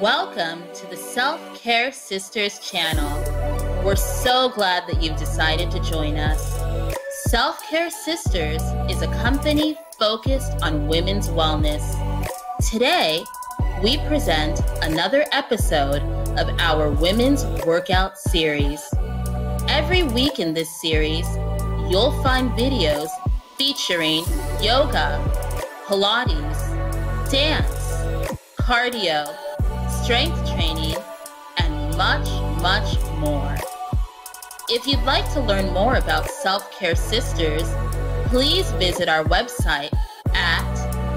Welcome to the Self-Care Sisters channel. We're so glad that you've decided to join us. Self-Care Sisters is a company focused on women's wellness. Today, we present another episode of our women's workout series. Every week in this series, you'll find videos featuring yoga, Pilates, dance, cardio, strength training, and much, much more. If you'd like to learn more about Self-Care Sisters, please visit our website at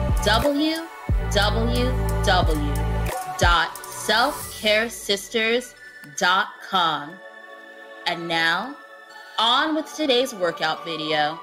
www.selfcaresisters.com. And now, on with today's workout video.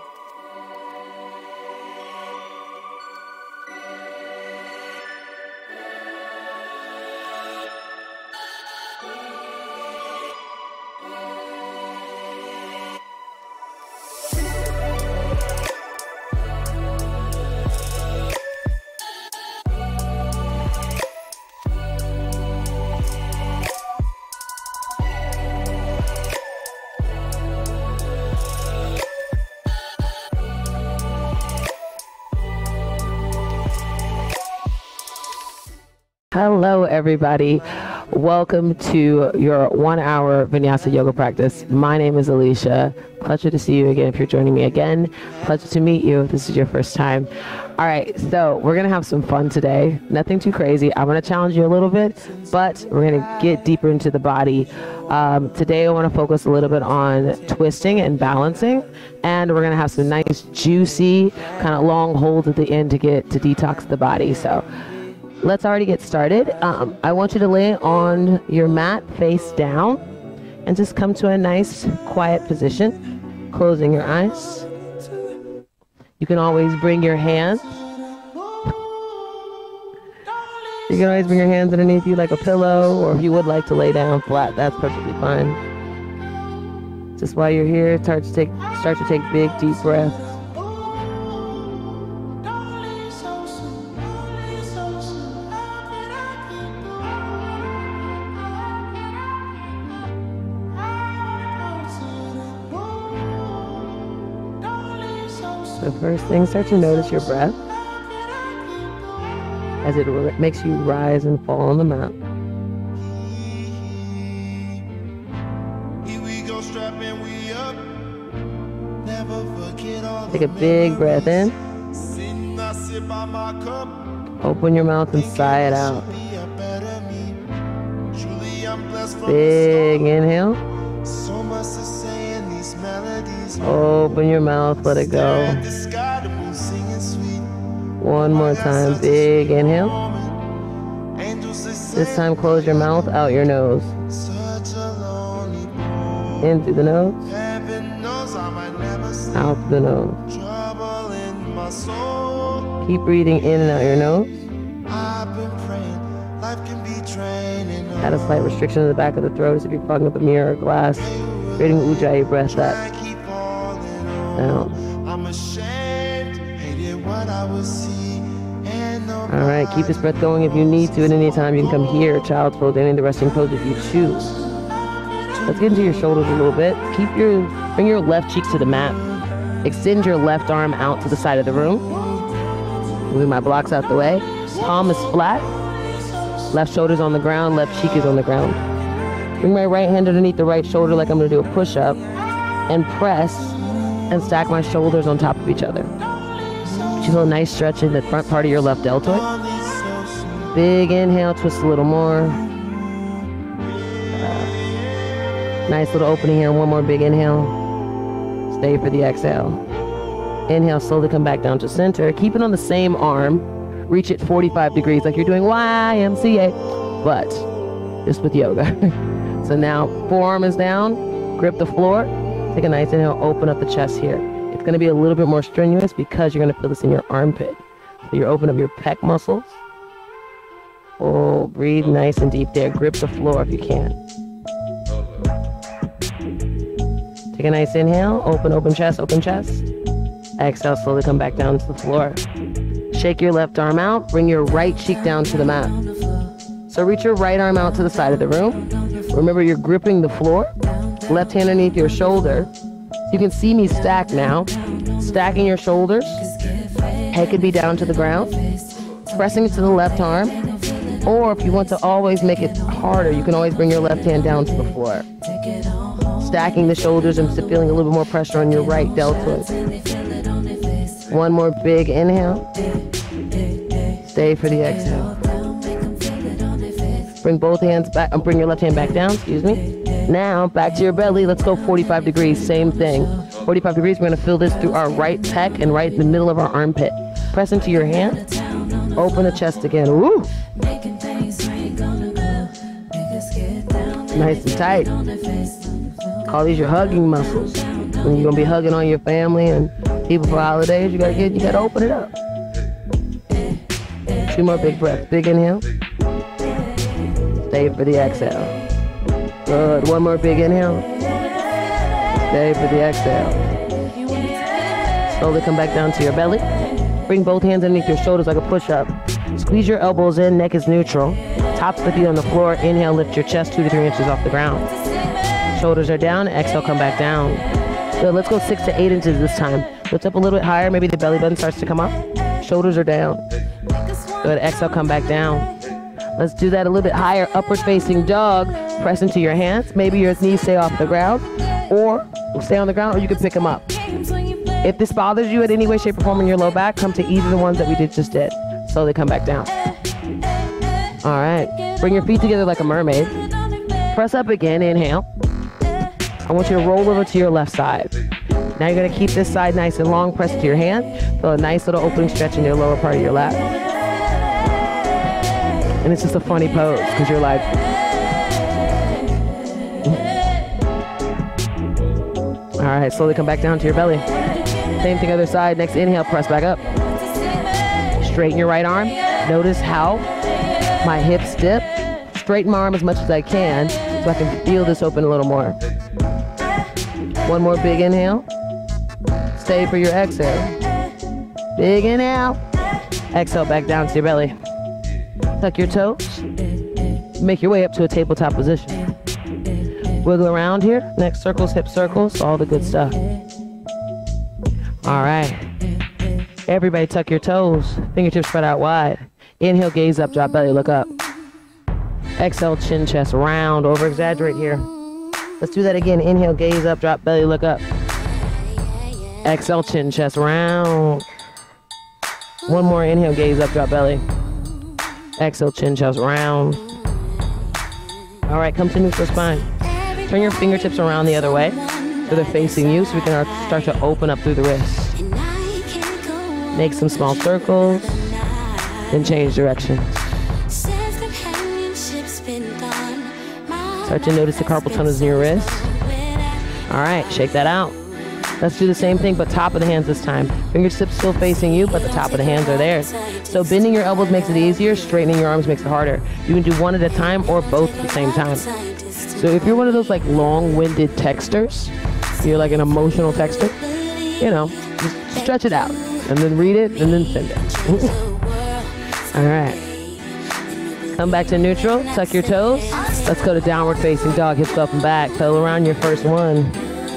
Hello, everybody. Welcome to your 1-hour Vinyasa yoga practice. My name is Alicia. Pleasure to see you again if you're joining me again. Pleasure to meet you if this is your first time. All right, so we're going to have some fun today. Nothing too crazy. I'm going to challenge you a little bit, but we're going to get deeper into the body. Today, I want to focus a little bit on twisting and balancing, and we're going to have some nice, juicy, kind of long holds at the end to detox the body. So let's already get started. I want you to lay on your mat face down and just come to a nice quiet position, closing your eyes. You can always bring your hands. You can always bring your hands underneath you like a pillow, or if you would like to lay down flat, that's perfectly fine. Just while you're here, start to take big, deep breaths. So first thing, start to notice your breath as it makes you rise and fall on the mat. Take a big breath in. Open your mouth and sigh it out. Big inhale. Open your mouth, let it go. One more time, big inhale. This time close your mouth, out your nose. In through the nose. Out through the nose. Keep breathing in and out your nose. Had a slight restriction in the back of the throat, so if you're fogging up a mirror or glass, creating ujjayi breath that out. All right, keep this breath going if you need to at any time. You can come here, child's pose, any of the resting pose if you choose. Let's get into your shoulders a little bit. Bring your left cheek to the mat. Extend your left arm out to the side of the room. Move my blocks out the way. Palm is flat. Left shoulder's on the ground, left cheek is on the ground. Bring my right hand underneath the right shoulder like I'm going to do a push-up, and press and stack my shoulders on top of each other. You feel a nice stretch in the front part of your left deltoid. Big inhale, twist a little more. Nice little opening here. One more big inhale. Stay for the exhale. Inhale, slowly come back down to center. Keep it on the same arm. Reach it 45 degrees like you're doing YMCA, but just with yoga. So now forearm is down. Grip the floor. Take a nice inhale, open up the chest here. It's going to be a little bit more strenuous because you're going to feel this in your armpit. So you open up your pec muscles. Oh, breathe nice and deep there. Grip the floor if you can. Take a nice inhale, open chest, open chest. Exhale, slowly come back down to the floor. Shake your left arm out, bring your right cheek down to the mat. So reach your right arm out to the side of the room. Remember, you're gripping the floor. Left hand underneath your shoulder. You can see me stack now. Stacking your shoulders. Head could be down to the ground. Pressing to the left arm. Or if you want to always make it harder, you can always bring your left hand down to the floor. Stacking the shoulders and feeling a little bit more pressure on your right deltoid. One more big inhale. Stay for the exhale. Bring both hands back, bring your left hand back down, excuse me. Now, back to your belly. Let's go 45 degrees, same thing. 45 degrees, we're gonna feel this through our right pec and right in the middle of our armpit. Press into your hand. Open the chest again. Woo! Nice and tight. Call these your hugging muscles. When you're gonna be hugging on your family and people for holidays, you gotta open it up. 2 more big breaths. Big inhale. Stay for the exhale. Good. 1 more big inhale. Stay for the exhale. Slowly come back down to your belly. Bring both hands underneath your shoulders like a push-up. Squeeze your elbows in, neck is neutral. Tops of the feet on the floor. Inhale, lift your chest 2 to 3 inches off the ground. Shoulders are down. Exhale, come back down. Good. Let's go 6 to 8 inches this time. Lift up a little bit higher. Maybe the belly button starts to come up. Shoulders are down. Good. Exhale, come back down. Let's do that a little bit higher. Upward facing dog. Press into your hands. Maybe your knees stay off the ground or stay on the ground, or you can pick them up. If this bothers you in any way, shape, or form in your low back, come to either of the ones that we just did. Slowly come back down. All right. Bring your feet together like a mermaid. Press up again. Inhale. I want you to roll over to your left side. Now you're going to keep this side nice and long. Press to your hand. Feel a nice little opening stretch in your lower part of your lap. And it's just a funny pose because you're like, all right, slowly come back down to your belly. Same thing other side. Next inhale, press back up. Straighten your right arm. Notice how my hips dip. Straighten my arm as much as I can so I can feel this open a little more. 1 more big inhale. Stay for your exhale. Big inhale. Exhale back down to your belly. Tuck your toes. Make your way up to a tabletop position. Wiggle around here. Neck circles, hip circles, all the good stuff. All right. Everybody tuck your toes. Fingertips spread out wide. Inhale, gaze up, drop belly, look up. Exhale, chin, chest, round. Over exaggerate here. Let's do that again. Inhale, gaze up, drop belly, look up. Exhale, chin, chest, round. 1 more. Inhale, gaze up, drop belly. Exhale, chin, chest, round. All right, come to neutral spine. Turn your fingertips around the other way so they're facing you so we can start to open up through the wrists. Make some small circles, then change directions. Start to notice the carpal tunnels in your wrist. All right, shake that out. Let's do the same thing, but top of the hands this time. Fingertips still facing you, but the top of the hands are theirs. So bending your elbows makes it easier. Straightening your arms makes it harder. You can do one at a time or both at the same time. So if you're one of those like long-winded texters, you're like an emotional texter, you know, just stretch it out and then read it and then send it. All right. Come back to neutral. Tuck your toes. Let's go to downward facing dog. Hips up and back. Pedal around your first one.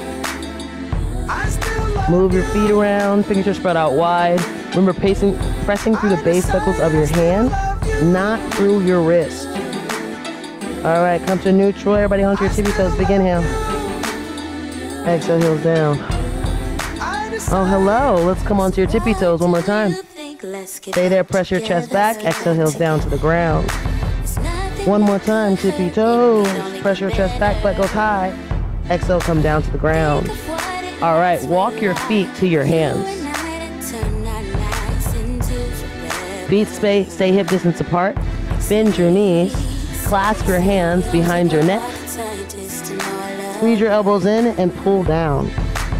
Move your feet around, fingertips spread out wide. Remember pressing through the base knuckles of your hand, not through your wrist. All right, come to neutral. Everybody onto your tippy toes. Big inhale. Exhale, heels down. Oh, hello. Let's come onto your tippy toes one more time. Stay there, press your chest back. Exhale, heels down to the ground. One more time, tippy toes. Press your chest back, butt goes high. Exhale, come down to the ground. All right, walk your feet to your hands. Feet stay hip distance apart. Bend your knees. Clasp your hands behind your neck. Squeeze your elbows in and pull down.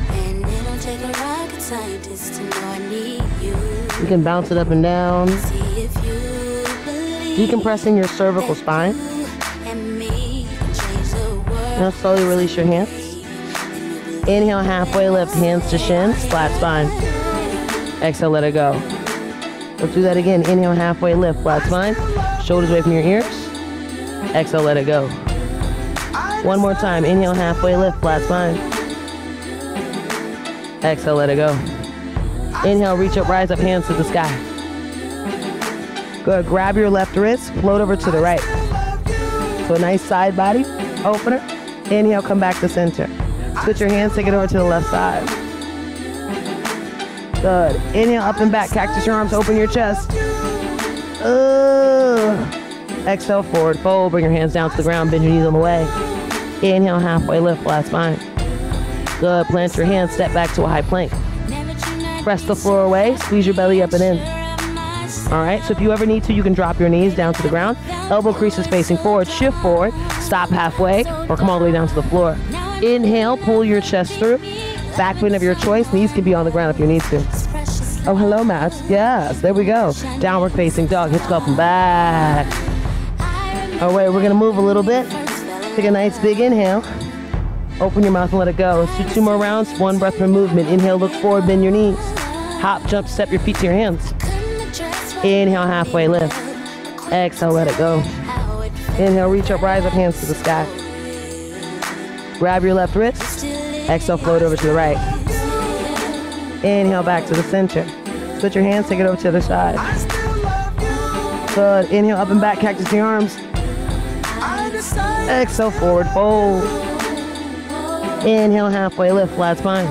You can bounce it up and down. Decompressing your cervical spine. Now slowly release your hands. Inhale, halfway lift, hands to shins, flat spine. Exhale, let it go. Let's do that again. Inhale, halfway lift, flat spine. Shoulders away from your ears. Exhale, let it go. One more time. Inhale, halfway lift, flat spine. Exhale, let it go. Inhale, reach up, rise up, hands to the sky. Good. Grab your left wrist, float over to the right. So a nice side body opener. Inhale, come back to center. Switch your hands, take it over to the left side. Good. Inhale, up and back. Cactus your arms, open your chest. Exhale, forward fold. Bring your hands down to the ground, bend your knees on the way. Inhale, halfway lift, flat spine. Good. Plant your hands, step back to a high plank. Press the floor away, squeeze your belly up and in. All right, so if you ever need to, you can drop your knees down to the ground. Elbow creases facing forward, shift forward, stop halfway, or come all the way down to the floor. Inhale, pull your chest through. Back bend of your choice. Knees can be on the ground if you need to. Oh, hello, Matt. Yes, there we go. Downward facing dog, hips go up and back. All right, we're gonna move a little bit. Take a nice big inhale. Open your mouth and let it go. Let's do 2 more rounds, 1 breath per movement. Inhale, look forward, bend your knees. Hop, jump, step your feet to your hands. Inhale, halfway lift. Exhale, let it go. Inhale, reach up, rise up, hands to the sky. Grab your left wrist. Exhale, float over to the right. Inhale, back to the center. Switch your hands, take it over to the other side. Good. Inhale, up and back, cactus your arms. Exhale, forward fold. Inhale, halfway lift, flat spine.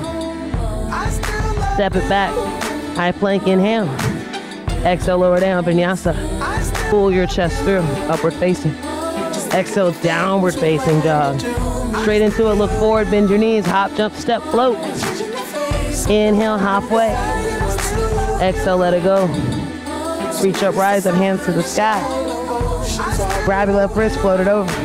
Step it back. High plank, inhale. Exhale, lower down, vinyasa. Pull your chest through, upward facing. Exhale, downward facing dog. Straight into it, look forward, bend your knees, hop, jump, step, float. Inhale, halfway. Exhale, let it go. Reach up, rise up, hands to the sky. Grab your left wrist, float it over.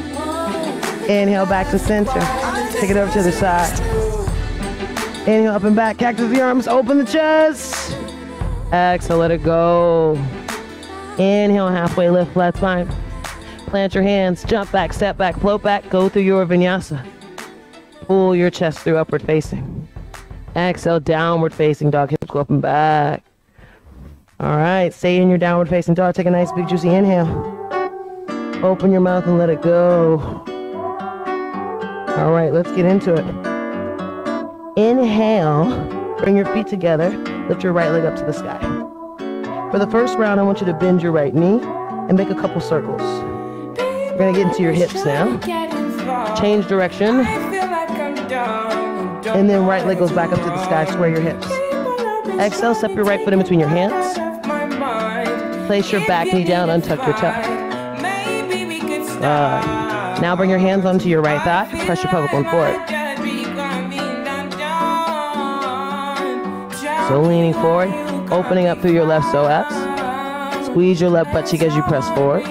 Inhale, back to center. Take it over to the side. Inhale, up and back, cactus the arms, open the chest. Exhale, let it go. Inhale, halfway lift, flat spine. Plant your hands, jump back, step back, float back, go through your vinyasa. Pull your chest through, upward facing. Exhale, downward facing dog, hips go up and back. All right, stay in your downward facing dog. Take a nice big juicy inhale. Open your mouth and let it go. All right, let's get into it. Inhale, bring your feet together, lift your right leg up to the sky. For the first round, I want you to bend your right knee and make a couple circles. We're gonna get into your hips now. Change direction. And then right leg goes back up to the sky, square your hips. Exhale, step your right foot in between your hands. Place your back knee down, untuck your toe. Now bring your hands onto your right thigh, press your pelvic bone forward. So leaning forward, opening up through your left psoas. Squeeze your left butt cheek as you press forward.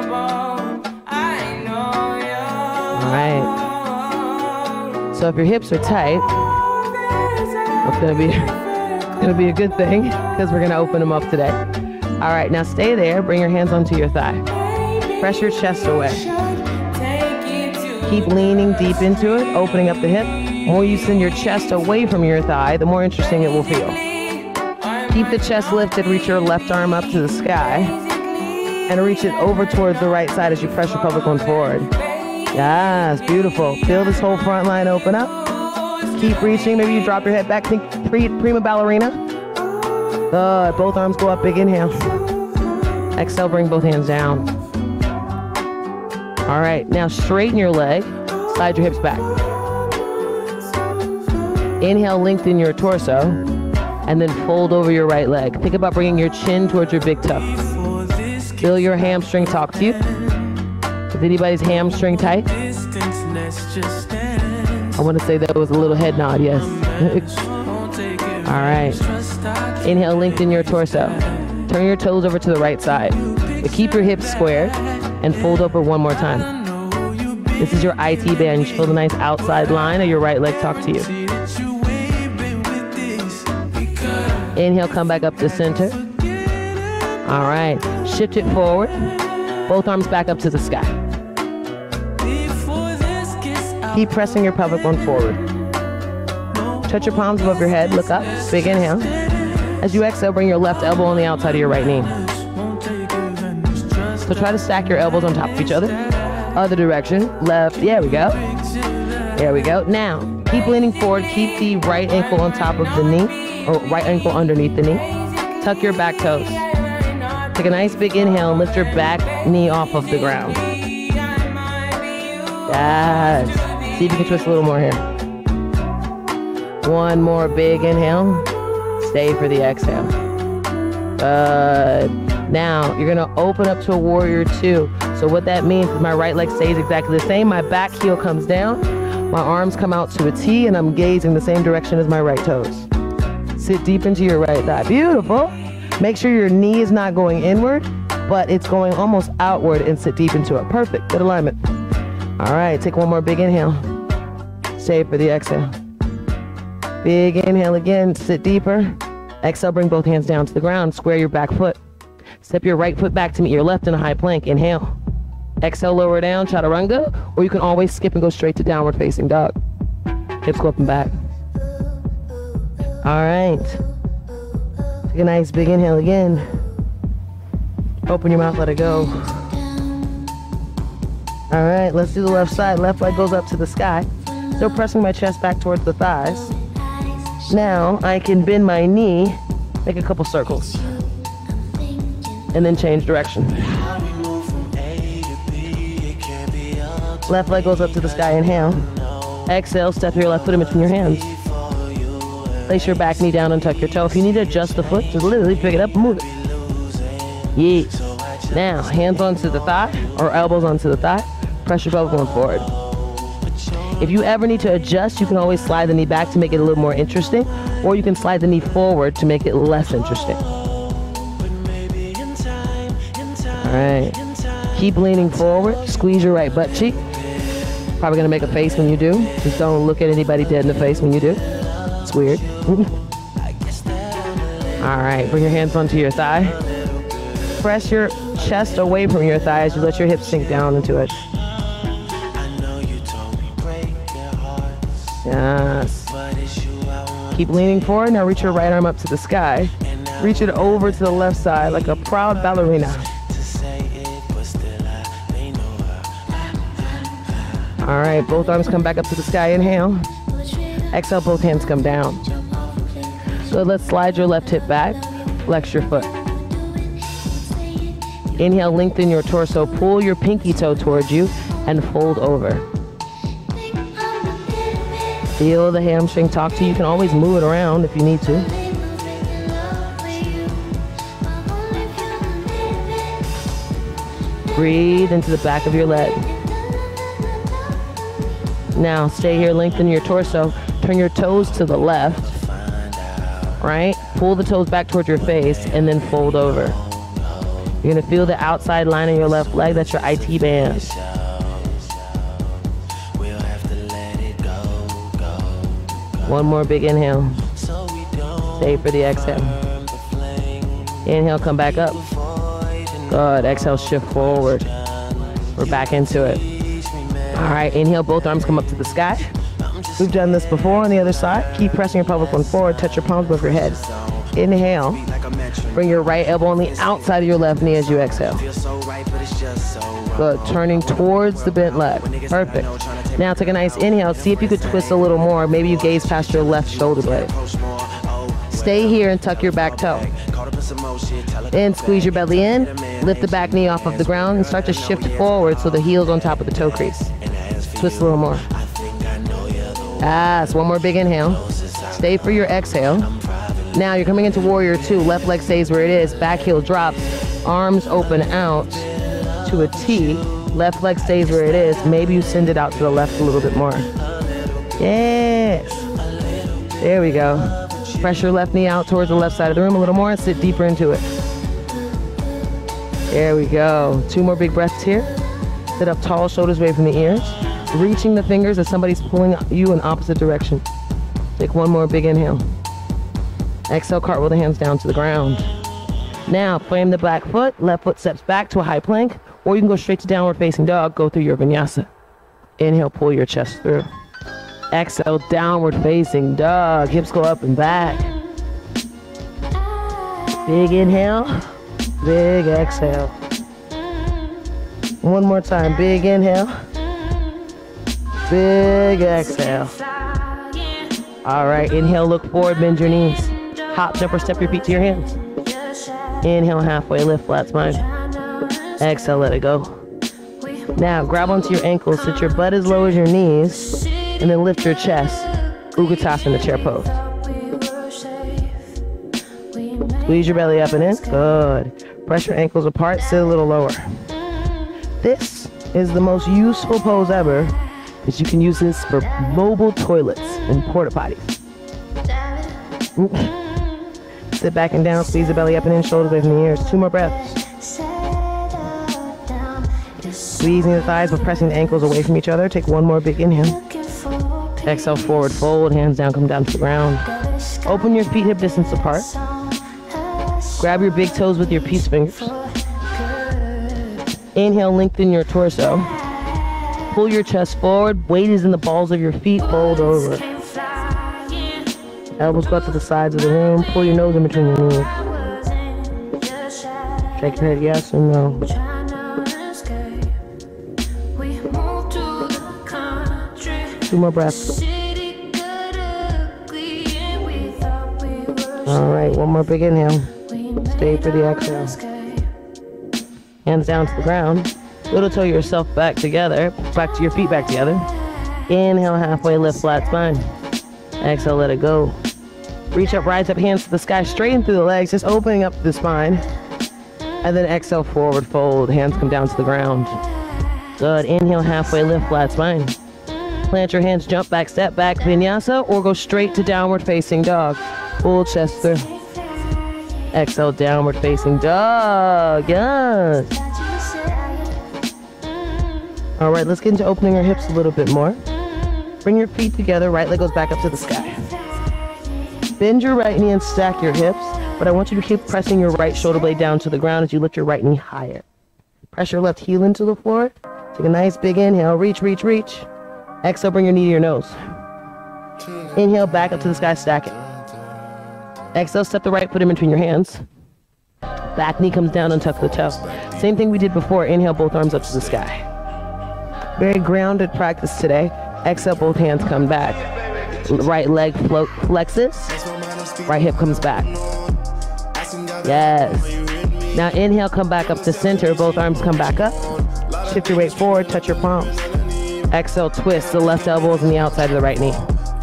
All right. So if your hips are tight, it's gonna be a good thing because we're gonna open them up today. All right, now stay there. Bring your hands onto your thigh. Press your chest away. Keep leaning deep into it, opening up the hip. The more you send your chest away from your thigh, the more interesting it will feel. Keep the chest lifted, reach your left arm up to the sky, and reach it over towards the right side as you press your pelvic bone forward. Yes, beautiful. Feel this whole front line open up. Keep reaching. Maybe you drop your head back, think prima ballerina. Good. Both arms go up, big inhale. Exhale, bring both hands down. All right, now straighten your leg, slide your hips back. Inhale, lengthen your torso, and then fold over your right leg. Think about bringing your chin towards your big toe. Feel your hamstring talk to you. Is anybody's hamstring tight? I want to say that was a little head nod, yes. All right. Inhale, lengthen your torso. Turn your toes over to the right side. But keep your hips squared and fold over one more time. This is your IT bench. Feel the nice outside line of your right leg talk to you. Inhale, come back up to center. All right. Shift it forward. Both arms back up to the sky. Keep pressing your pelvic bone forward. Touch your palms above your head. Look up. Big inhale. As you exhale, bring your left elbow on the outside of your right knee. So try to stack your elbows on top of each other. Other direction, left, there we go. There we go. Now, keep leaning forward, keep the right ankle on top of the knee, or right ankle underneath the knee. Tuck your back toes. Take a nice big inhale and lift your back knee off of the ground. Yes. See if you can twist a little more here. One more big inhale. Stay for the exhale. Good. Now, you're going to open up to a warrior two. So what that means is my right leg stays exactly the same. My back heel comes down. My arms come out to a T, and I'm gazing the same direction as my right toes. Sit deep into your right thigh. Beautiful. Make sure your knee is not going inward, but it's going almost outward, and sit deep into it. Perfect. Good alignment. All right. Take one more big inhale. Stay for the exhale. Big inhale again. Sit deeper. Exhale, bring both hands down to the ground. Square your back foot. Step your right foot back to meet your left in a high plank. Inhale. Exhale, lower down, chaturanga, or you can always skip and go straight to downward facing dog. Hips go up and back. All right. Take a nice big inhale again. Open your mouth, let it go. All right, let's do the left side. Left leg goes up to the sky. Still pressing my chest back towards the thighs. Now I can bend my knee, make a couple circles, and then change direction. Left leg goes up to the sky, inhale. Exhale, step your left foot in between your hands. Place your back knee down and tuck your toe. If you need to adjust the foot, just literally pick it up and move it. Yes. Now, hands onto the thigh, or elbows onto the thigh. Press your pelvis going forward. If you ever need to adjust, you can always slide the knee back to make it a little more interesting, or you can slide the knee forward to make it less interesting. All right. Keep leaning forward. Squeeze your right butt cheek. Probably gonna make a face when you do. Just don't look at anybody dead in the face when you do. It's weird. All right, bring your hands onto your thigh. Press your chest away from your thigh as you let your hips sink down into it. Yes. Keep leaning forward. Now reach your right arm up to the sky. Reach it over to the left side like a proud ballerina. All right, both arms come back up to the sky. Inhale. Exhale, both hands come down. Good, let's slide your left hip back. Flex your foot. Inhale, lengthen your torso. Pull your pinky toe towards you and fold over. Feel the hamstring talk to you. You can always move it around if you need to. Breathe into the back of your leg. Now stay here, lengthen your torso, turn your toes to the left, right? Pull the toes back towards your face and then fold over. You're gonna feel the outside line of your left leg, that's your IT band. One more big inhale. Stay for the exhale. Inhale, come back up. Good, exhale, shift forward. We're back into it. All right, inhale, both arms come up to the sky. We've done this before on the other side. Keep pressing your pelvic bone forward, touch your palms above your head. Inhale, bring your right elbow on the outside of your left knee as you exhale. Good, turning towards the bent leg. Perfect. Now take a nice inhale. See if you could twist a little more. Maybe you gaze past your left shoulder blade. Stay here and tuck your back toe. And squeeze your belly in. Lift the back knee off of the ground and start to shift forward so the heel's on top of the toe crease. Twist a little more. So one more big inhale. Stay for your exhale. Now you're coming into warrior two. Left leg stays where it is. Back heel drops. Arms open out to a T. Left leg stays where it is. Maybe you send it out to the left a little bit more. Yes. There we go. Press your left knee out towards the left side of the room a little more and sit deeper into it. There we go. Two more big breaths here. Sit up tall, shoulders away from the ears. Reaching the fingers as somebody's pulling you in opposite direction. Take one more big inhale. Exhale, cartwheel the hands down to the ground. Now, frame the back foot. Left foot steps back to a high plank, or you can go straight to downward facing dog. Go through your vinyasa. Inhale, pull your chest through. Exhale, downward facing dog. Hips go up and back. Big inhale, big exhale. One more time. Big inhale. Big exhale. All right, inhale, look forward, bend your knees. Hop, jump, or step your feet to your hands. Inhale, halfway lift, flat spine. Exhale, let it go. Now, grab onto your ankles, sit your butt as low as your knees, and then lift your chest. Utkatasana, chair pose. Squeeze your belly up and in. Good. Press your ankles apart, sit a little lower. This is the most useful pose ever, because you can use this for mobile toilets and porta potties. Sit back and down, squeeze the belly up and in, shoulders away from the ears. 2 more breaths. Squeezing the thighs but pressing the ankles away from each other. Take 1 more big inhale. Exhale, forward fold, hands down, come down to the ground. Open your feet hip distance apart. Grab your big toes with your peace fingers. Inhale, lengthen your torso. Pull your chest forward. Weight is in the balls of your feet. Fold over. Elbows go up to the sides of the room. Pull your nose in between your knees. Shake your head yes or no. Two more breaths. All right, 1 more big inhale. Stay for the exhale. Hands down to the ground. Little toe yourself back together. Back to your feet back together. Inhale, halfway lift, flat spine. Exhale, let it go. Reach up, rise up, hands to the sky, straighten through the legs, just opening up the spine. And then exhale, forward fold. Hands come down to the ground. Good. Inhale, halfway lift, flat spine. Plant your hands, jump back, step back, vinyasa, or go straight to downward facing dog. Full chest through. Exhale, downward facing dog. Yes. All right, let's get into opening our hips a little bit more. Bring your feet together, right leg goes back up to the sky. Bend your right knee and stack your hips, but I want you to keep pressing your right shoulder blade down to the ground as you lift your right knee higher. Press your left heel into the floor. Take a nice big inhale, reach, reach, reach. Exhale, bring your knee to your nose. Inhale, back up to the sky, stack it. Exhale, step the right foot in between your hands. Back knee comes down and tuck the toe. Same thing we did before. Inhale, both arms up to the sky. Very grounded practice today. Exhale, both hands come back. Right leg flexes. Right hip comes back. Yes. Now inhale, come back up to center. Both arms come back up. Shift your weight forward, touch your palms. Exhale, twist the left elbow is on the outside of the right knee.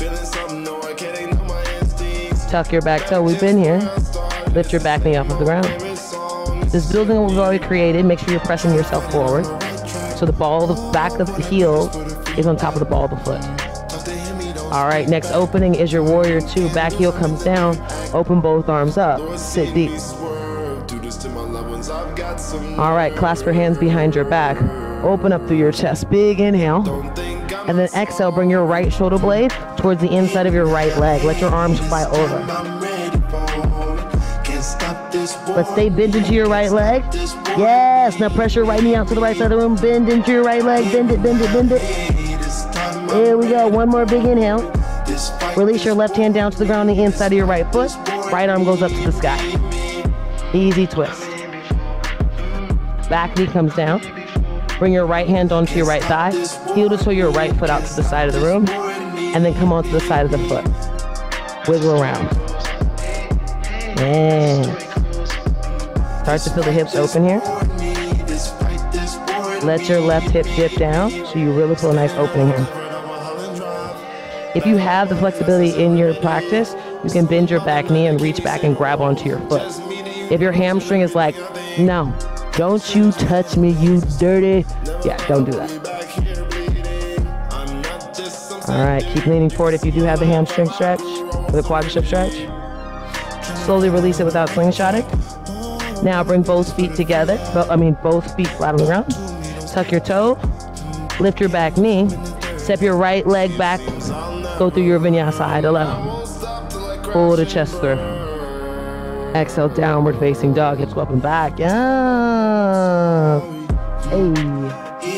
Tuck your back toe. We've been here. Lift your back knee off of the ground. This building we've already created, make sure you're pressing yourself forward. So the back of the heel is on top of the ball of the foot. All right, next opening is your warrior 2. Back heel comes down. Open both arms up. Sit deep. All right, clasp your hands behind your back. Open up through your chest. Big inhale. And then exhale, bring your right shoulder blade towards the inside of your right leg. Let your arms fly over. Let's stay bent into your right leg. Yes, now press your right knee out to the right side of the room. Bend into your right leg. Bend it, bend it, bend it. Here we go. 1 more big inhale. Release your left hand down to the ground, the inside of your right foot. Right arm goes up to the sky. Easy twist. Back knee comes down. Bring your right hand onto your right thigh. Heel to toe your right foot out to the side of the room. And then come onto the side of the foot. Wiggle around. And start to feel the hips open here. Let your left hip dip down so you really feel a nice opening here. If you have the flexibility in your practice, you can bend your back knee and reach back and grab onto your foot. If your hamstring is like, no, don't you touch me, you dirty. Yeah, don't do that. All right, keep leaning forward if you do have the hamstring stretch or the quadricep stretch. Slowly release it without slingshotting. Now bring both feet together, both feet flat on the ground. Tuck your toe, lift your back knee, step your right leg back, go through your vinyasa high to low. Pull the chest through. Exhale, downward facing dog, hips go up and back. Yeah. Hey.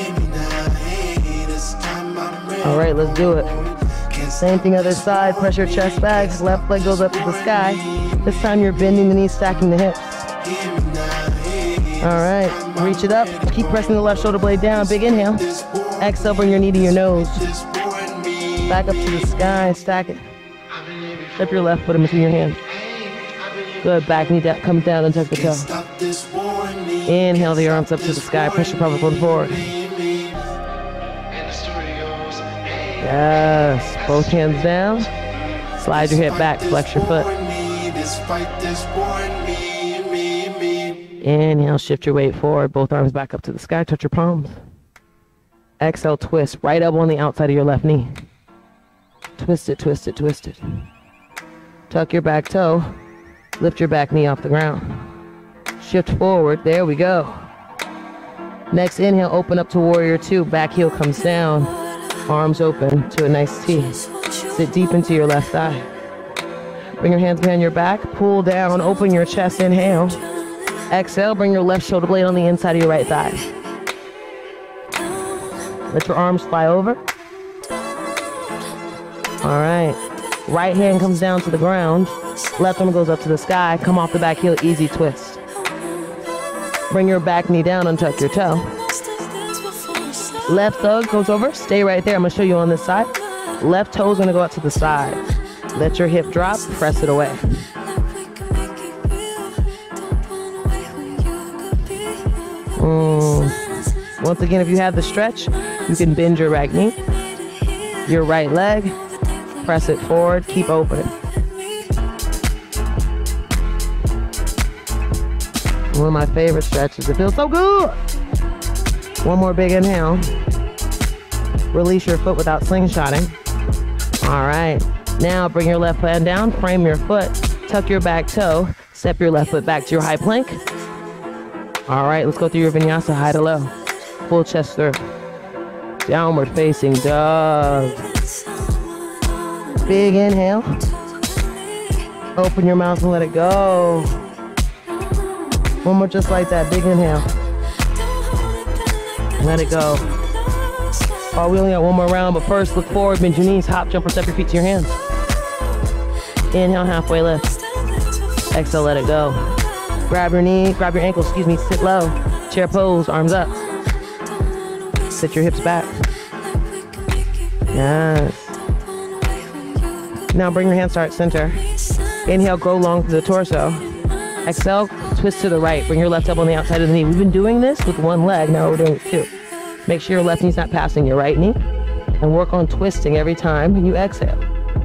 All right, let's do it. Same thing other side, press your chest back, left leg goes up to the sky. This time you're bending the knees, stacking the hips. All right, reach it up. Keep pressing the left shoulder blade down. Big inhale. Exhale, bring your knee to your nose. Back up to the sky, stack it. Step your left foot in between your hands. Good, back knee down, comes down and tuck the toe. Inhale the arms up to the sky, press your pelvic bone forward. Yes, both hands down. Slide your hip back, flex your foot. Inhale, shift your weight forward, both arms back up to the sky, touch your palms. Exhale, twist, right elbow on the outside of your left knee. Twist it, twist it, twist it. Tuck your back toe, lift your back knee off the ground. Shift forward, there we go. Next inhale, open up to warrior two, back heel comes down, arms open to a nice T. Sit deep into your left thigh. Bring your hands behind your back, pull down, open your chest, inhale. Exhale, bring your left shoulder blade on the inside of your right thigh. Let your arms fly over. All right. Right hand comes down to the ground. Left arm goes up to the sky. Come off the back heel, easy twist. Bring your back knee down, untuck your toe. Left thug goes over. Stay right there. I'm going to show you on this side. Left toe is going to go out to the side. Let your hip drop. Press it away. Once again, if you have the stretch, you can bend your right knee, your right leg, press it forward, keep open. One of my favorite stretches. It feels so good. One more big inhale. Release your foot without slingshotting. All right. Now bring your left hand down, frame your foot, tuck your back toe, step your left foot back to your high plank. All right, let's go through your vinyasa, high to low. Full chest through. Downward facing dog. Big inhale. Open your mouth and let it go. One more just like that, big inhale. Let it go. Oh, we only got one more round, but first look forward, bend your knees, hop, jump, or step your feet to your hands. Inhale, halfway lift. Exhale, let it go. Grab your knee, grab your ankle, sit low. Chair pose, arms up. Sit your hips back. Yes. Now bring your hands to heart center. Inhale, grow long through the torso. Exhale, twist to the right. Bring your left elbow on the outside of the knee. We've been doing this with one leg, now we're doing it two. Make sure your left knee's not passing your right knee. And work on twisting every time you exhale.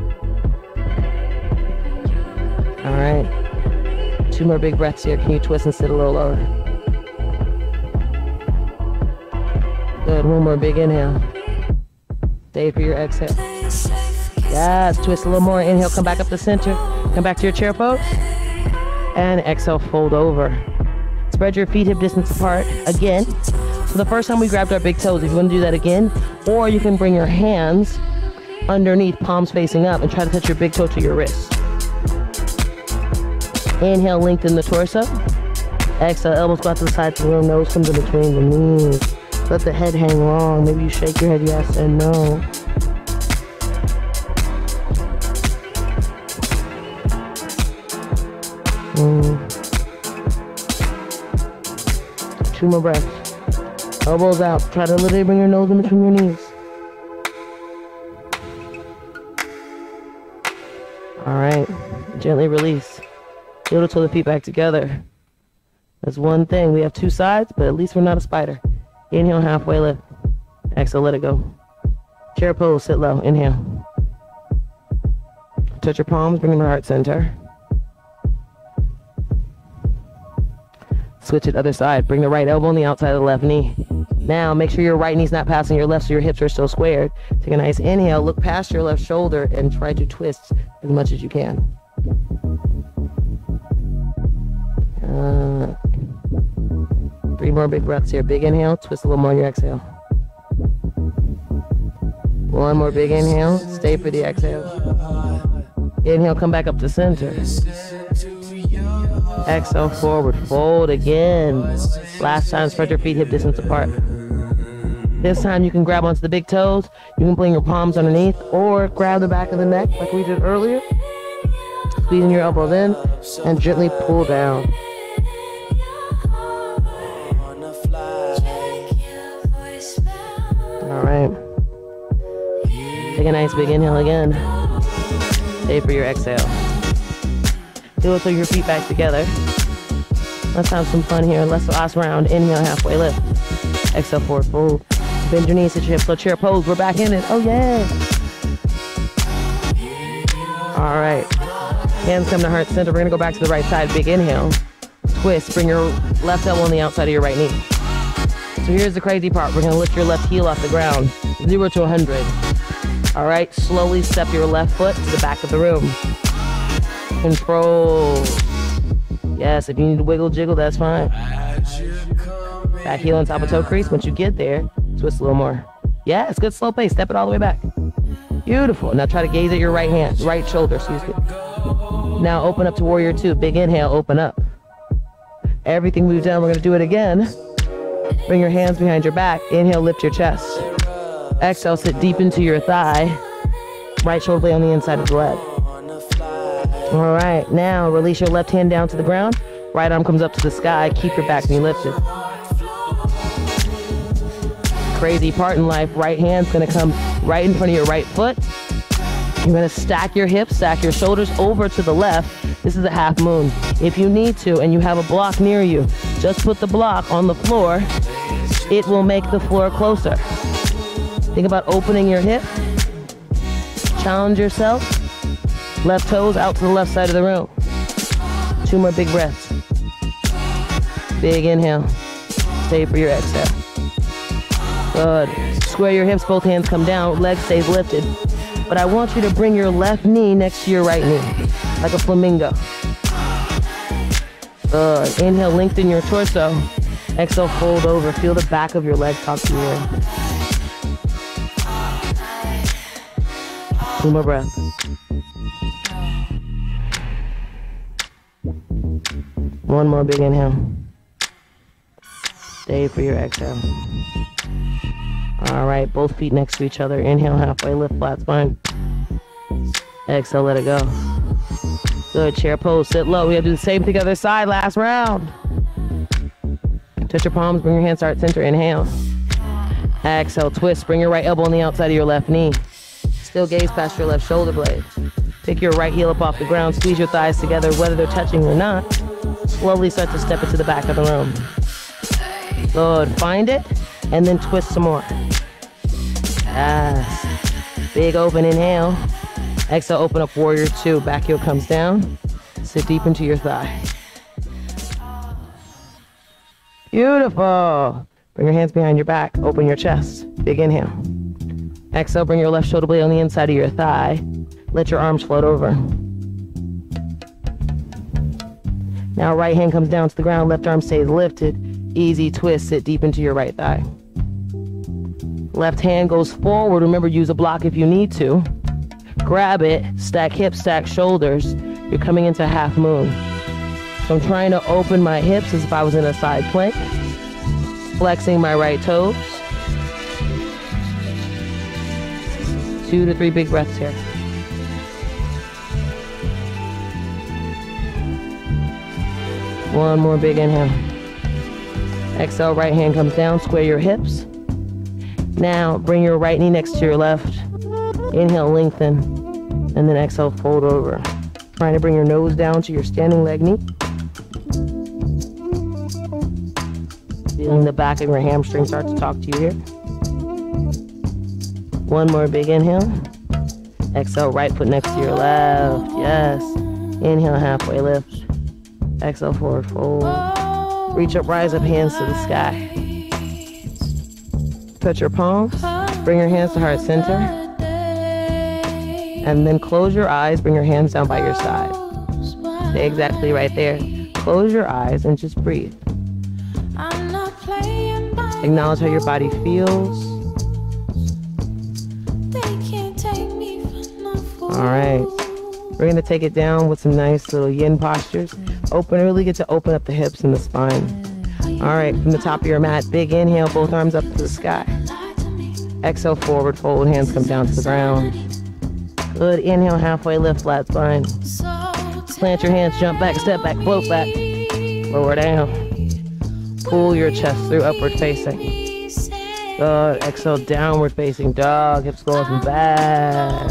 All right. 2 more big breaths here. Can you twist and sit a little lower? Good. One more big inhale. Stay for your exhale. Yes. Twist a little more. Inhale. Come back up the center. Come back to your chair pose. And exhale. Fold over. Spread your feet hip distance apart again. So the first time we grabbed our big toes, if you want to do that again, or you can bring your hands underneath, palms facing up, and try to touch your big toe to your wrist. Inhale, lengthen the torso. Exhale, elbows go out to the sides of the room, nose comes in between the knees. Let the head hang long. Maybe you shake your head yes and no. Two more breaths. Elbows out. Try to literally bring your nose in between your knees. All right. Gently release. Heel to toe the feet back together. That's one thing. We have two sides, but at least we're not a spider. Inhale, halfway lift. Exhale, let it go. Chair pose, sit low. Inhale. Touch your palms, bring them to heart center. Switch it other side. Bring the right elbow on the outside of the left knee. Now, make sure your right knee's not passing your left so your hips are still squared. Take a nice inhale, look past your left shoulder, and try to twist as much as you can. 3 more big breaths here. Big inhale, twist a little more on your exhale. 1 more big inhale, stay for the exhale. Inhale, come back up to center. Exhale, forward, fold again. Last time, spread your feet hip distance apart. This time you can grab onto the big toes. You can bring your palms underneath or grab the back of the neck like we did earlier. Squeezing your elbows in and gently pull down. All right. Take a nice big inhale again. Stay for your exhale. Feel it till your feet back together. Let's have some fun here. Let's last round. Inhale, halfway lift. Exhale, forward fold. Bend your knees, hit your hips, so chair pose. We're back in it. Oh, yeah. All right. Hands come to heart center. We're going to go back to the right side. Big inhale. Twist. Bring your left elbow on the outside of your right knee. So here's the crazy part. We're going to lift your left heel off the ground. 0 to 100. All right. Slowly step your left foot to the back of the room. Control. Yes, if you need to wiggle, jiggle, that's fine. Back heel on top of toe crease. Once you get there, twist a little more. Yeah, it's good slow pace. Step it all the way back. Beautiful. Now try to gaze at your right hand, right shoulder, excuse me. Now open up to warrior two. Big inhale, open up. Everything moves down. We're going to do it again. Bring your hands behind your back. Inhale, lift your chest. Exhale, sit deep into your thigh. Right shoulder blade on the inside of the leg. All right, now release your left hand down to the ground. Right arm comes up to the sky. Keep your back knee lifted. Crazy part in life. Right hand's gonna come right in front of your right foot. You're gonna stack your hips, stack your shoulders over to the left. This is a half moon. If you need to and you have a block near you, just put the block on the floor. It will make the floor closer. Think about opening your hip. Challenge yourself. Left toes out to the left side of the room. 2 more big breaths. Big inhale. Stay for your exhale. Good. Square your hips, both hands come down, leg stays lifted. But I want you to bring your left knee next to your right knee, like a flamingo. Good. Inhale, lengthen your torso. Exhale, fold over. Feel the back of your leg talk to you. 2 more breaths. One more big inhale. Stay for your exhale. All right, both feet next to each other. Inhale, halfway lift, flat spine. Exhale, let it go. Good, chair pose, sit low. We have to do the same thing other side, last round. Touch your palms, bring your hands to heart center, inhale. Exhale, twist, bring your right elbow on the outside of your left knee. Still gaze past your left shoulder blade. Pick your right heel up off the ground, squeeze your thighs together, whether they're touching or not. Slowly start to step it to the back of the room. Good, find it, and then twist some more. Yes. Big open inhale. Exhale, open up warrior two. Back heel comes down. Sit deep into your thigh. Beautiful. Bring your hands behind your back. Open your chest. Big inhale. Exhale, bring your left shoulder blade on the inside of your thigh. Let your arms float over. Now right hand comes down to the ground. Left arm stays lifted. Easy twist. Sit deep into your right thigh. Left hand goes forward. Remember, use a block if you need to. Grab it. Stack hips, stack shoulders. You're coming into half moon. So I'm trying to open my hips as if I was in a side plank. Flexing my right toes. 2 to 3 big breaths here. One more big inhale. Exhale, right hand comes down, square your hips. Now, bring your right knee next to your left. Inhale, lengthen, and then exhale, fold over. Trying to bring your nose down to your standing leg knee. Feeling the back of your hamstring start to talk to you here. One more big inhale. Exhale, right foot next to your left. Yes. Inhale, halfway lift. Exhale, forward fold. Reach up, rise up, hands to the sky. Touch your palms. Bring your hands to heart center. And then close your eyes. Bring your hands down by your side. Stay exactly right there. Close your eyes and just breathe. Acknowledge how your body feels. All right. We're going to take it down with some nice little yin postures. Really get to open up the hips and the spine. All right, from the top of your mat, big inhale, both arms up to the sky. Exhale, forward fold, hands come down to the ground. Good, inhale, halfway lift, flat spine. Plant your hands, jump back, step back, float back. Lower down. Pull your chest through, upward facing. Good. Exhale, downward facing dog. Hips go up and back.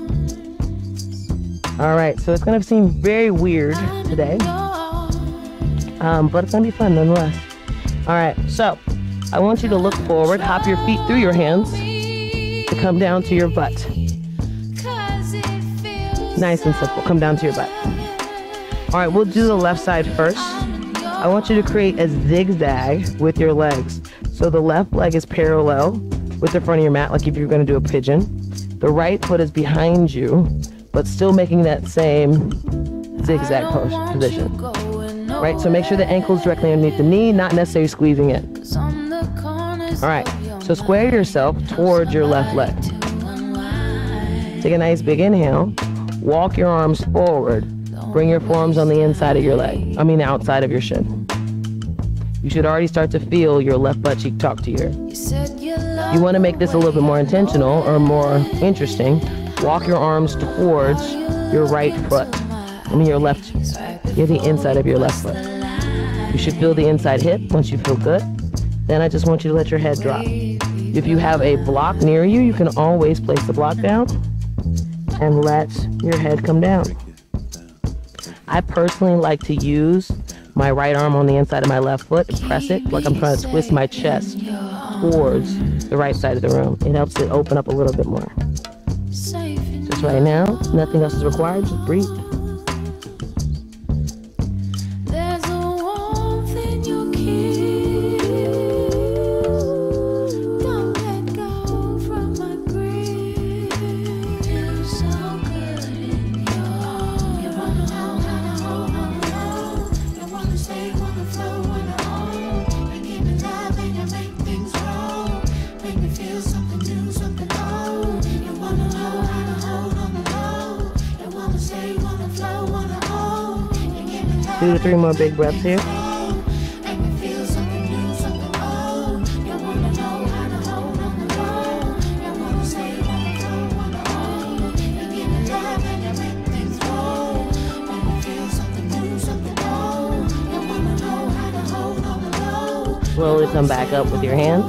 All right, so it's going to seem very weird today, but it's going to be fun nonetheless. All right, so I want you to look forward, hop your feet through your hands to come down to your butt. Nice and simple. Come down to your butt. All right, we'll do the left side first. I want you to create a zigzag with your legs. So the left leg is parallel with the front of your mat, like if you're going to do a pigeon. The right foot is behind you, but still making that same zigzag position. Right, so make sure the ankle is directly underneath the knee, not necessarily squeezing it. All right, so square yourself towards your left leg. Take a nice big inhale. Walk your arms forward. Bring your forearms on the inside of your leg. I mean, outside of your shin. You should already start to feel your left butt cheek talk to you. You want to make this a little bit more intentional or more interesting. Walk your arms towards your right foot. I mean, your left. You're the inside of your left foot. You should feel the inside hip once you feel good. Then I just want you to let your head drop. If you have a block near you, you can always place the block down and let your head come down. I personally like to use my right arm on the inside of my left foot and press it like I'm trying to twist my chest towards the right side of the room. It helps it open up a little bit more. Just right now, nothing else is required, just breathe. Two to three more big breaths here. Slowly come back up with your hands.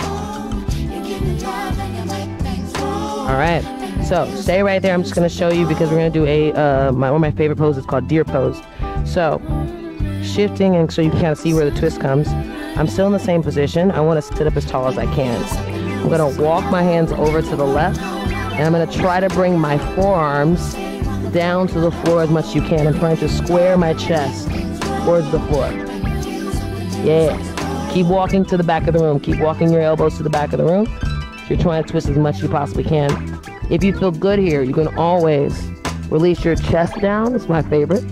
All right, so stay right there. I'm just going to show you because we're going to do one of my favorite poses called deer pose. So shifting, and so you can kind of see where the twist comes. I'm still in the same position. I want to sit up as tall as I can. I'm going to walk my hands over to the left, and I'm going to try to bring my forearms down to the floor as much as you can. I'm trying to square my chest towards the floor. Yeah. Keep walking to the back of the room. Keep walking your elbows to the back of the room. You're trying to twist as much as you possibly can. If you feel good here, you can always release your chest down. It's my favorite.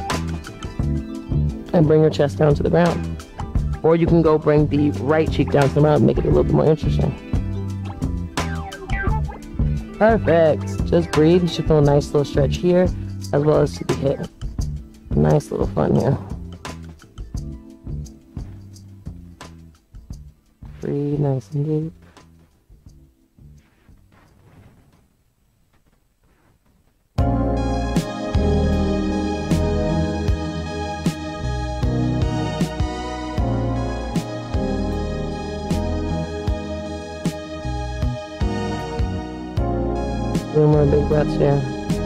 And bring your chest down to the ground. Or you can go bring the right cheek down to the ground and make it a little bit more interesting. Perfect. Just breathe. You should feel a nice little stretch here, as well as to the hip. Nice little fun here. Breathe nice and deep. Three more big breaths here.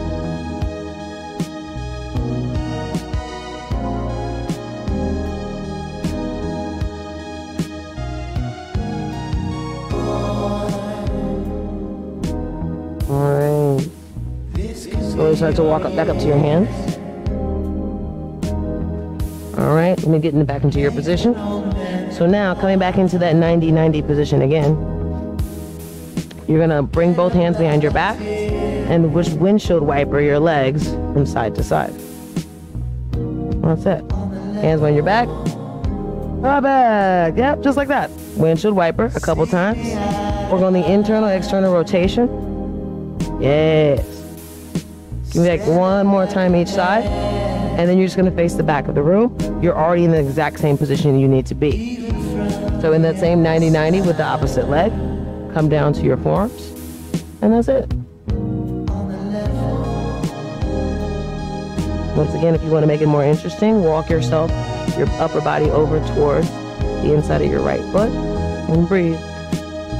All right. Slowly start to walk back up to your hands. All right, let me get back into your position. So now, coming back into that 90-90 position again. You're gonna bring both hands behind your back and windshield wiper your legs from side to side. That's it. Hands on your back. Back. Yep, just like that. Windshield wiper a couple times. Work on the internal, external rotation. Yes. Give me like one more time each side. And then you're just gonna face the back of the room. You're already in the exact same position you need to be. So in that same 90-90 with the opposite leg, come down to your forearms, and that's it. Once again, if you want to make it more interesting, walk your upper body over towards the inside of your right foot, and breathe.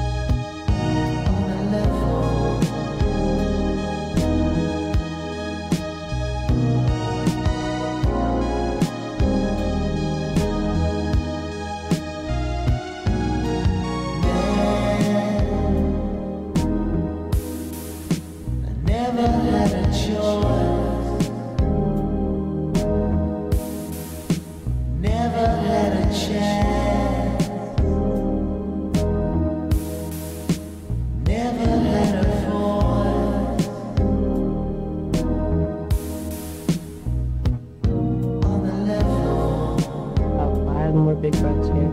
big breaths here.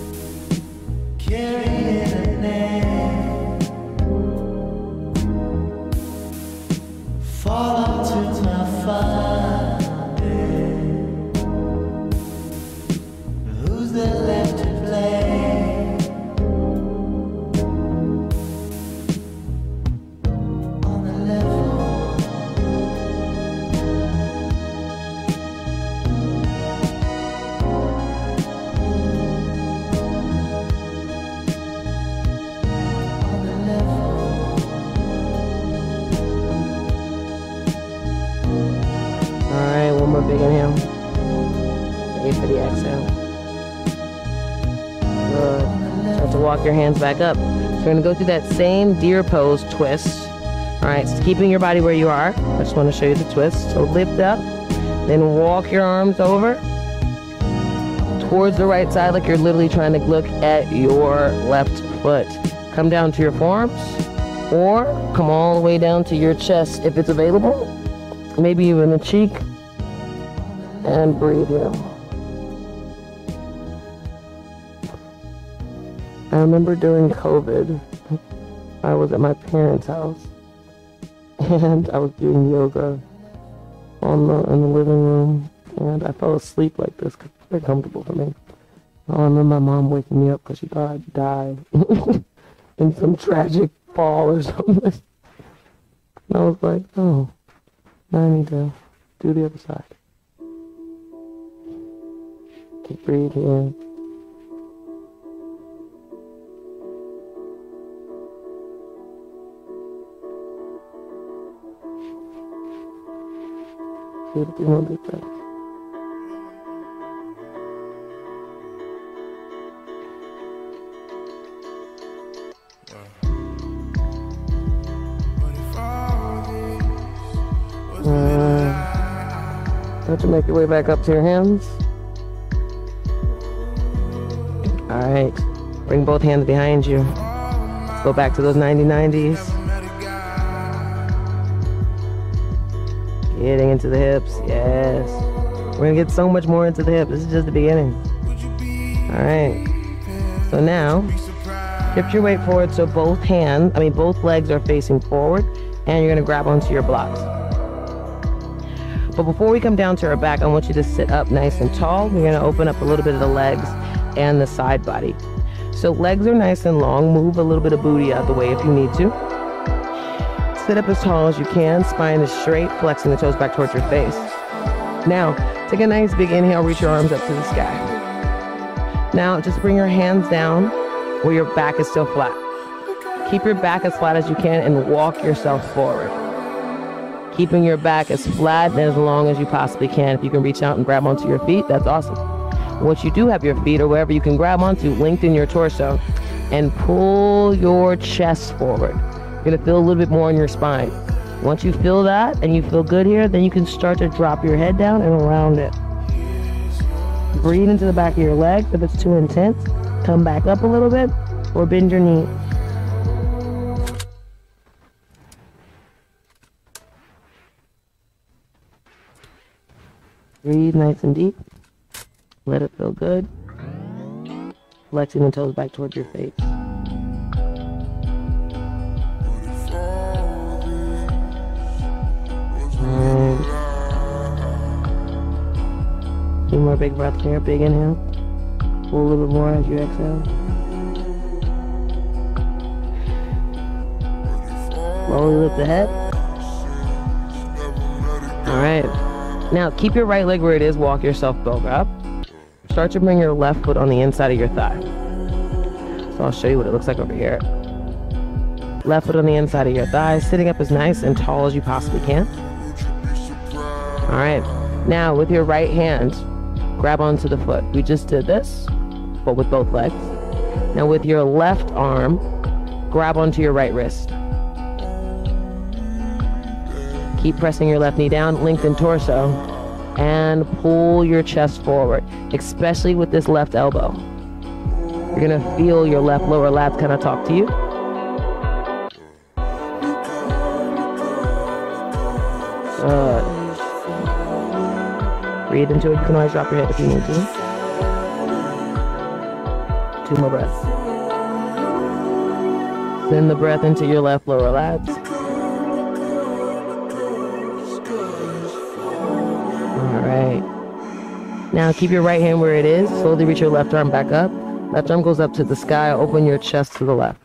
Carrying a name, fall into my fire. Who's there left to play? On the level. Alright, one more big inhale. Wait for the exhale. Good. Start to walk your hands back up. So we're going to go through that same deer pose twist. Alright, so keeping your body where you are. I just want to show you the twist. So lift up, then walk your arms over towards the right side like you're literally trying to look at your left foot. Come down to your forearms or come all the way down to your chest if it's available. Maybe even the cheek. And breathe here. I remember during COVID, I was at my parents' house and I was doing yoga in the living room, and I fell asleep like this because it's very comfortable for me. I remember my mom waking me up because she thought I'd died in some tragic fall or something. And I was like, oh, now I need to do the other side. Keep breathing. Do a few more big breaths. Start to make your way back up to your hands. Alright, bring both hands behind you. Let's go back to those 90-90s. Getting into the hips, yes. We're gonna get so much more into the hip. This is just the beginning. Alright, so now, shift your weight forward so both legs are facing forward, and you're gonna grab onto your blocks. But before we come down to our back, I want you to sit up nice and tall. We're gonna open up a little bit of the legs and the side body. So legs are nice and long. Move a little bit of booty out the way if you need to. Sit up as tall as you can. Spine is straight, flexing the toes back towards your face. Now, take a nice big inhale, reach your arms up to the sky. Now, just bring your hands down where your back is still flat. Keep your back as flat as you can and walk yourself forward. Keeping your back as flat and as long as you possibly can. If you can reach out and grab onto your feet, that's awesome. Once you do have your feet or wherever you can grab onto, lengthen your torso and pull your chest forward. You're going to feel a little bit more in your spine. Once you feel that and you feel good here, then you can start to drop your head down and around it. Breathe into the back of your legs. If it's too intense, come back up a little bit or bend your knee. Breathe nice and deep. Let it feel good. Flexing the toes back towards your face. And 2 more big breaths here. Big inhale. Pull a little bit more as you exhale. Slowly lift the head. Alright. Now keep your right leg where it is. Walk yourself both up. Start to bring your left foot on the inside of your thigh. So I'll show you what it looks like over here. Left foot on the inside of your thigh. Sitting up as nice and tall as you possibly can. Alright. Now with your right hand, grab onto the foot. We just did this, but with both legs. Now with your left arm, grab onto your right wrist. Keep pressing your left knee down, lengthen torso, and pull your chest forward, especially with this left elbow. You're gonna feel your left lower lats kind of talk to you. Good. Breathe into it. You can always drop your head if you need to. 2 more breaths. Send the breath into your left lower labs. All right. Now keep your right hand where it is. Slowly reach your left arm back up. Left arm goes up to the sky. Open your chest to the left.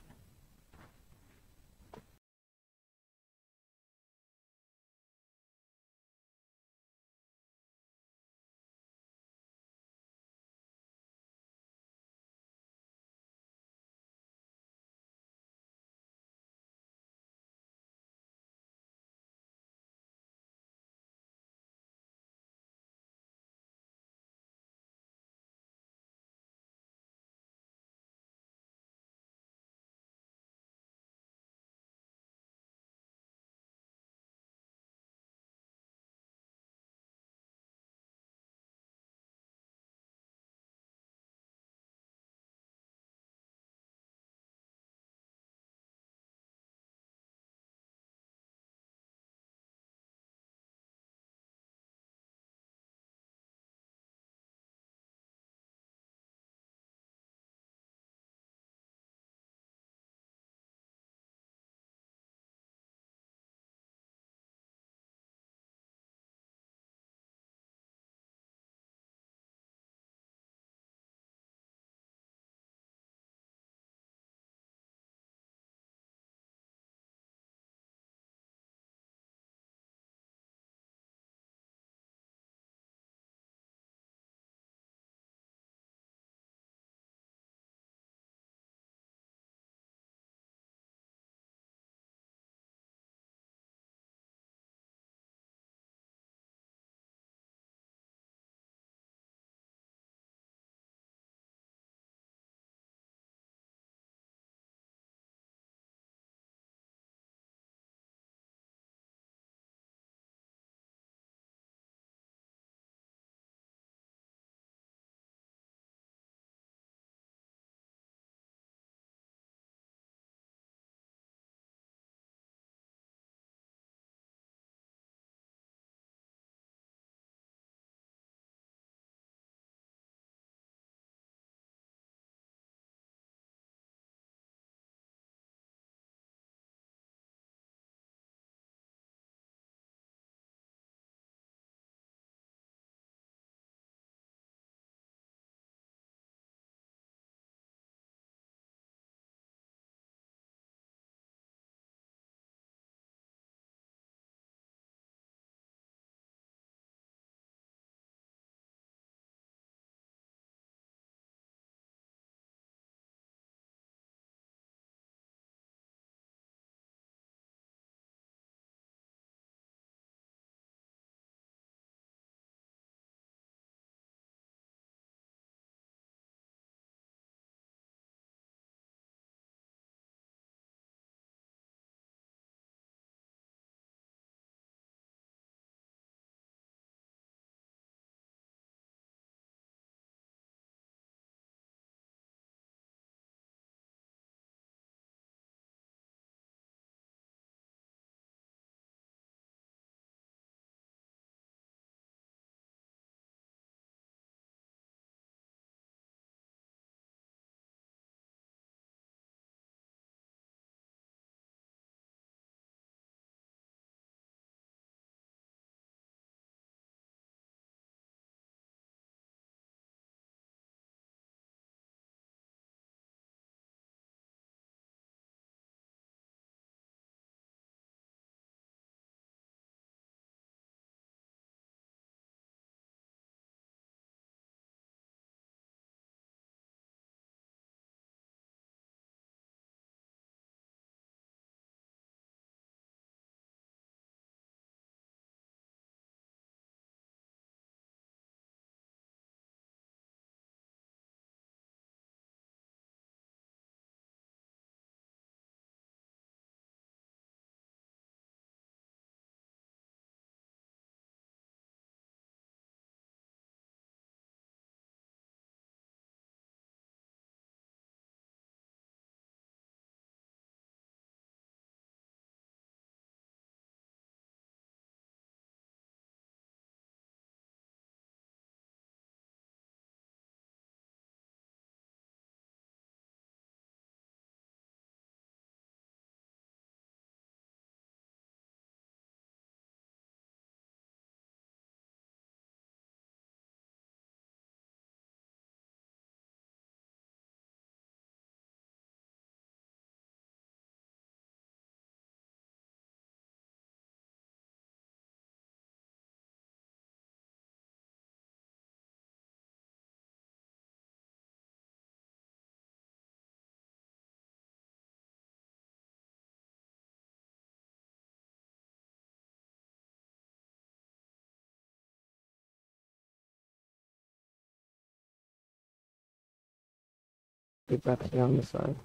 Deep breath here on this side.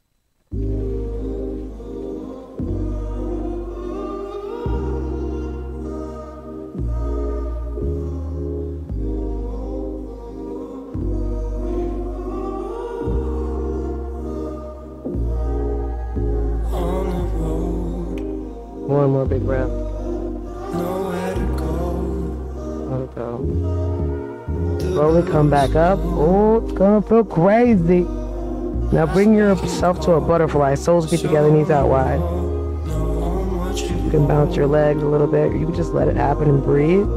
One more big breath. Nowhere to go. Let it go. Slowly come back up. Oh, it's gonna feel crazy. Now bring yourself to a butterfly. Soles feet together, knees out wide. You can bounce your legs a little bit. You can just let it happen and breathe.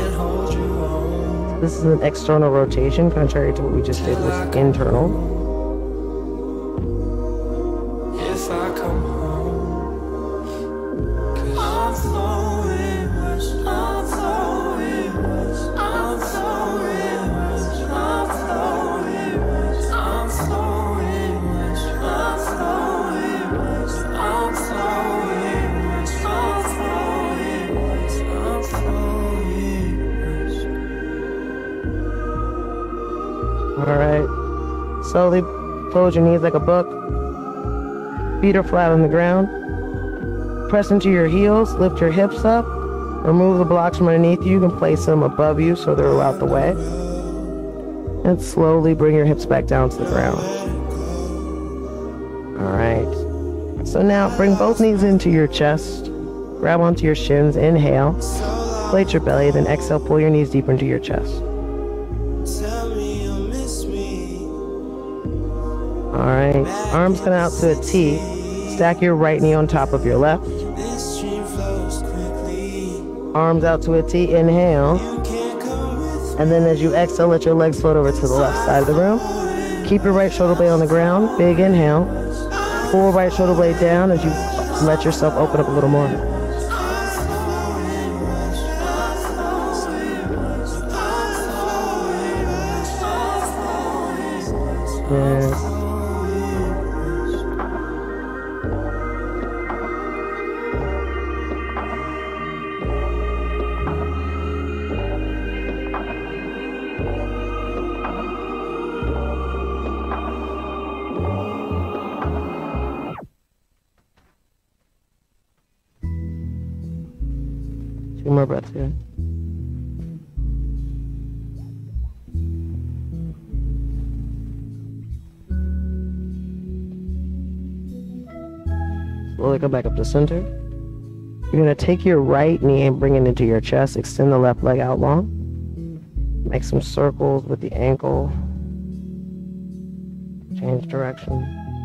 This is an external rotation, contrary to what we just did with internal. If I come home, 'cause I'm flowing west, I'm flowing west, I'm flowing west, I'm flowing west, I'm flowing west, I'm flowing west, I'm flowing west, I'm flowing west, I'm flowing west. All right. Slowly fold your knees like a book. Feet are flat on the ground. Press into your heels. Lift your hips up. Remove the blocks from underneath you. You can place them above you so they're out the way. And slowly bring your hips back down to the ground. All right. So now bring both knees into your chest. Grab onto your shins. Inhale. Inflate your belly. Then exhale. Pull your knees deeper into your chest. Tell me you miss me. All right. Arms come out to a T. Stack your right knee on top of your left. This stream flows quickly. Arms out to a T. Inhale. You can't come with And then as you exhale, let your legs float over to the left side of the room. Keep your right shoulder blade on the ground. Big inhale. Pull right shoulder blade down as you let yourself open up a little more. Yes. Two more breaths here. Slowly come back up to center. You're going to take your right knee and bring it into your chest. Extend the left leg out long. Make some circles with the ankle. Change direction.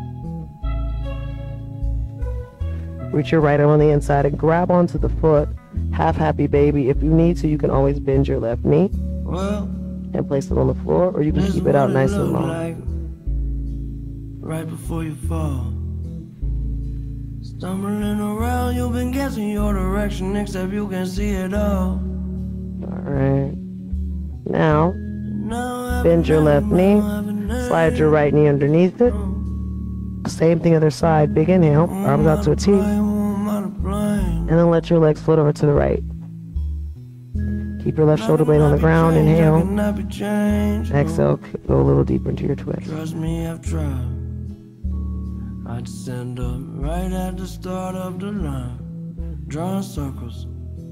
Reach your right arm on the inside and grab onto the foot. Half happy baby. If you need to, you can always bend your left knee well, and place it on the floor, or you can keep it out nice and long. like right before you fall. Stumbling around, you've been guessing your direction, except you can see it all. Alright. Now, Now bend your left knee, slide your right knee underneath it. Same thing other side. Big inhale, arms out to a T. And then let your legs float over to the right. Keep your left shoulder blade on the ground. Inhale. Exhale, go a little deeper into your twist. Trust me, I've tried. I'd stand up right at the start of the line, drawing circles.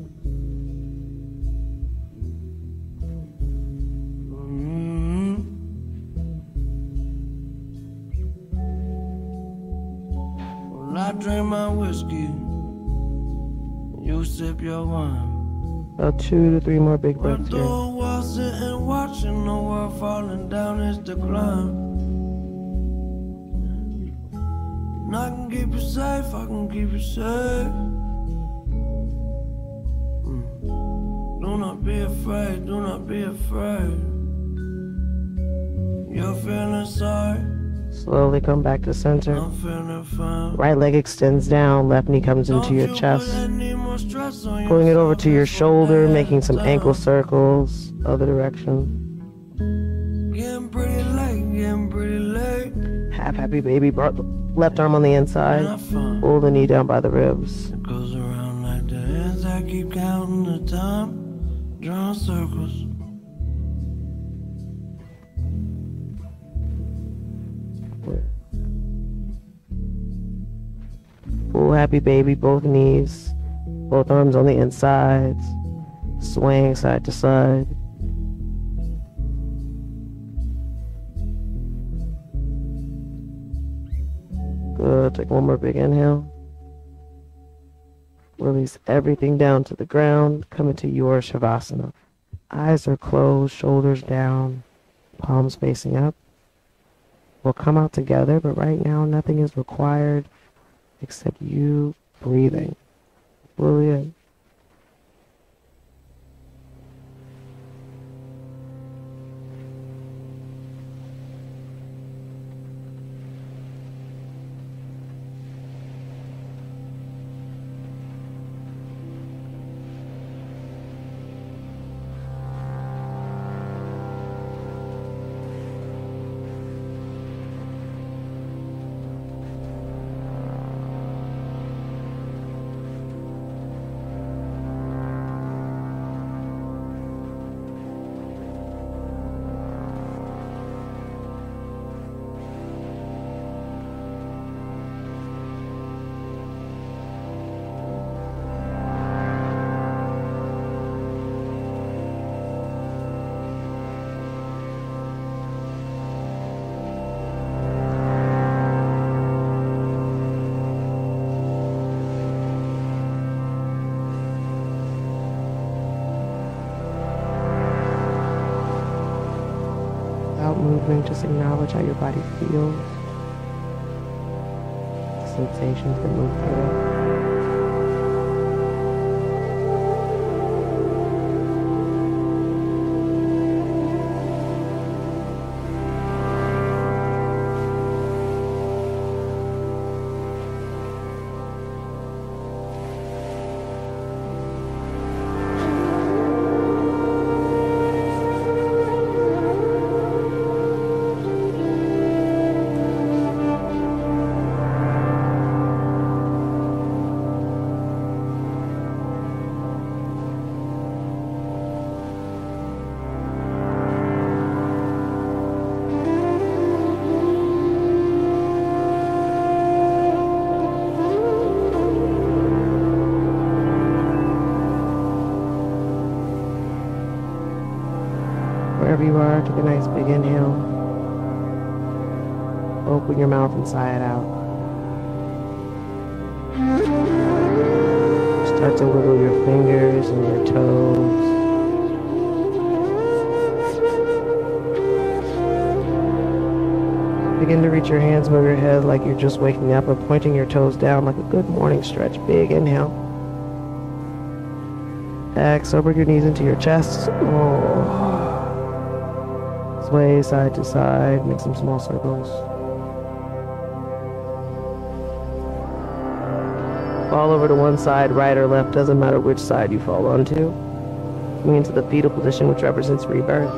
Well, I drink my whiskey, you sip your wine. About 2 to 3 more big breaths Although here. I was sitting watching the world falling down its decline. And I can keep you safe, I can keep you safe. Do not be afraid, do not be afraid. You're feeling sorry, Slowly come back to center. I'm feeling fine. Right leg extends down, left knee comes into your chest. Pulling it over to your shoulder, making some ankle circles, other direction. Getting pretty late, getting pretty late. Half happy baby, left arm on the inside. Pull the knee down by the ribs. It goes around like this, I keep counting the time, drawing circles. happy baby, both knees, both arms on the insides, swaying side to side. Good. Take one more big inhale. Release everything down to the ground. Come into your Shavasana. Eyes are closed, shoulders down, palms facing up. We'll come out together, but right now nothing is required except you breathing fully in. Moving, just acknowledge how your body feels, the sensations that move through it. Wherever you are, take a nice big inhale. Open your mouth and sigh it out. Start to wiggle your fingers and your toes. Begin to reach your hands above your head like you're just waking up, or pointing your toes down like a good morning stretch. Big inhale. Exhale, bring your knees into your chest. Oh. Sway side to side, make some small circles. Fall over to one side, right or left, doesn't matter which side you fall onto. Coming into the fetal position, which represents rebirth.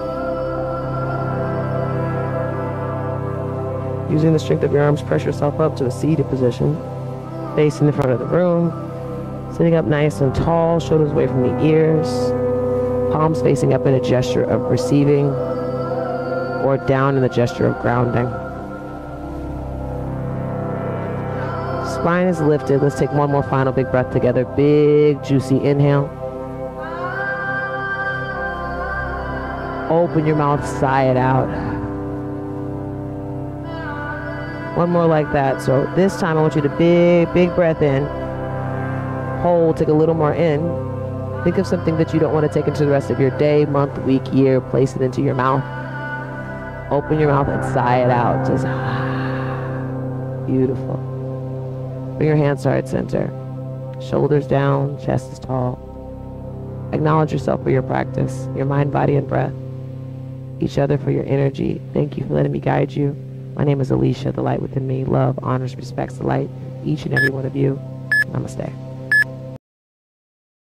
Using the strength of your arms, press yourself up to a seated position, facing the front of the room. Sitting up nice and tall, shoulders away from the ears, palms facing up in a gesture of receiving, or down in the gesture of grounding. Spine is lifted. Let's take one more final big breath together. Big, juicy inhale. Open your mouth, sigh it out. One more like that. So this time I want you to big breath in. Hold, take a little more in. Think of something that you don't want to take into the rest of your day, month, week, year. Place it into your mouth. Open your mouth and sigh it out. Just beautiful. Bring your hands to heart center. Shoulders down, chest is tall. Acknowledge yourself for your practice, your mind, body, and breath. Each other for your energy. Thank you for letting me guide you. My name is Alicia, the light within me. Love, honors, respects the light. Each and every one of you. Namaste.